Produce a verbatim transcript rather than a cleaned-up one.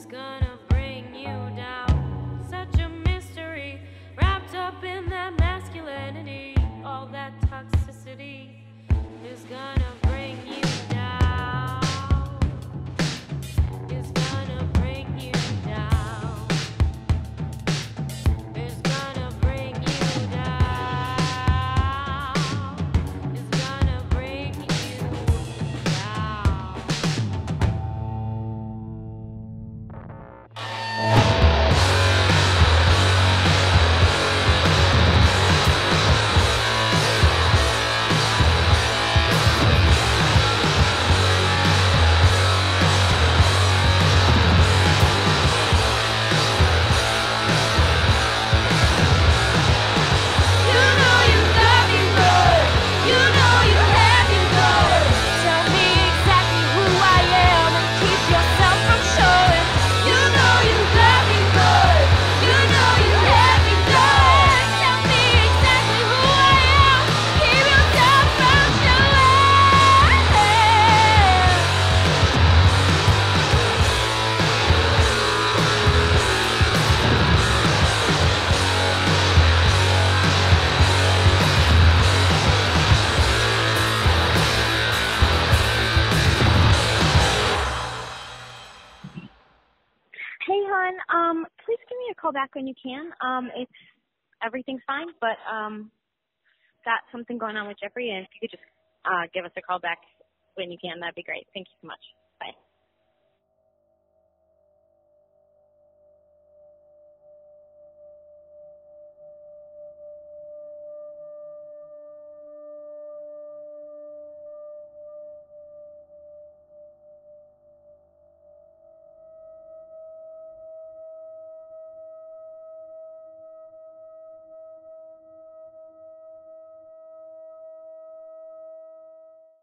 is gonna bring you down. Such a mystery, wrapped up in that masculinity. All that toxicity is gonna bring you down. Is gonna bring you down. Is gonna bring you down. Is gonna bring you down. You know you love me, Lord. You know you have me, Lord. Tell me exactly who I am and keep yourself from showing. You know you love me, Lord. You know you have me, Lord. Tell me exactly who I am. Keep yourself from showing. Hey, hon. Um, please give me a call back when you can. Um, it's everything's fine, but um, got something going on with Jeffrey, and if you could just uh give us a call back when you can, that'd be great. Thank you so much. Bye.